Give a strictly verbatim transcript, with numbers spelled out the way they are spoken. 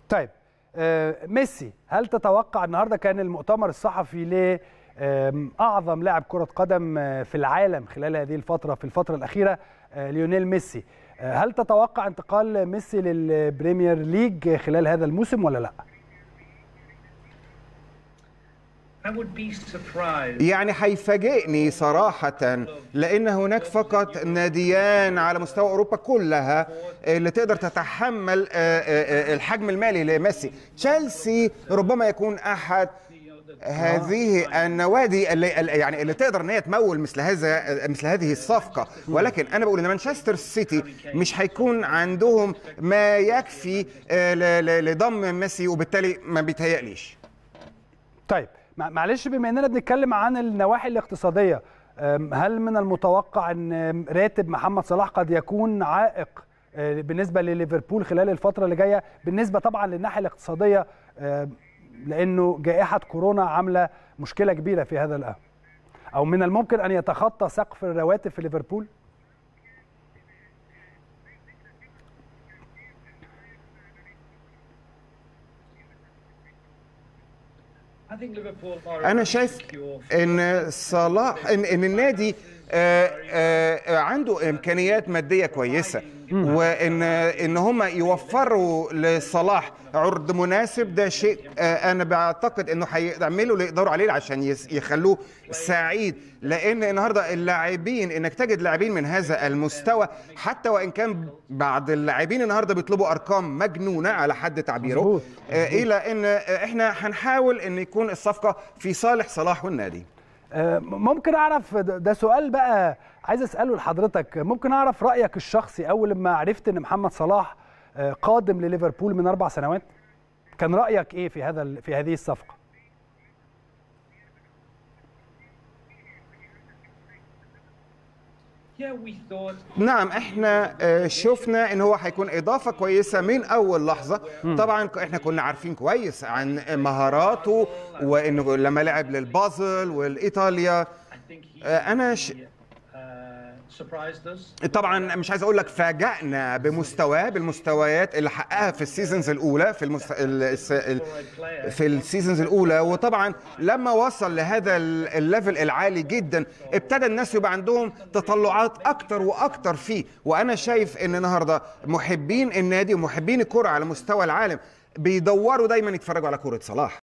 طيب آه ميسي، هل تتوقع النهارده كان المؤتمر الصحفي ل اعظم لاعب كرة قدم في العالم خلال هذه الفترة في الفترة الأخيرة آه ليونيل ميسي، آه هل تتوقع انتقال ميسي للبريمير ليج خلال هذا الموسم ولا لا؟ يعني هيفاجئني صراحة، لأن هناك فقط ناديان على مستوى أوروبا كلها اللي تقدر تتحمل الحجم المالي لميسي. تشيلسي ربما يكون أحد هذه النوادي اللي يعني اللي تقدر ان هي تمول مثل هذا مثل هذه الصفقه، ولكن انا بقول ان مانشستر سيتي مش هيكون عندهم ما يكفي لضم ميسي، وبالتالي ما بيتهيأليش. طيب معلش، بما اننا بنتكلم عن النواحي الاقتصاديه، هل من المتوقع ان راتب محمد صلاح قد يكون عائق بالنسبه لليفربول خلال الفتره اللي جايه، بالنسبه طبعا للناحيه الاقتصاديه، لانه جائحه كورونا عامله مشكله كبيره في هذا الامر، او من الممكن ان يتخطى سقف الرواتب في ليفربول؟ أنا شايف إن صلاح إن, إن النادي آآ آآ عنده إمكانيات مادية كويسة، وإن إن هم يوفروا لصلاح عرض مناسب. ده شيء أنا بعتقد إنه هيعملوا اللي يقدروا عليه عشان يخلوه سعيد، لأن النهارده اللاعبين إنك تجد لاعبين من هذا المستوى، حتى وإن كان بعض اللاعبين النهارده بيطلبوا أرقام مجنونة على حد تعبيره، مزبوط. مزبوط. إلى إن إحنا هنحاول إن يكون الصفقة في صالح صلاح والنادي. ممكن اعرف، ده سؤال بقى عايز اساله لحضرتك، ممكن اعرف رايك الشخصي اول لما عرفت ان محمد صلاح قادم لليفربول من اربع سنوات، كان رايك ايه في هذا في هذه الصفقه؟ نعم، احنا شفنا ان هو هيكون اضافه كويسه من اول لحظه. طبعا احنا كنا عارفين كويس عن مهاراته، وانه لما لعب للبازل والايطاليا انا ش... طبعا مش عايز اقول لك فاجأنا بمستواه بالمستويات اللي حققها في السيزونز الاولى في المست... في السيزونز الاولى وطبعا لما وصل لهذا الليفل العالي جدا ابتدى الناس يبقى عندهم تطلعات اكتر واكتر فيه. وانا شايف ان النهارده محبين النادي ومحبين الكرة على مستوى العالم بيدوروا دايما يتفرجوا على كرة صلاح.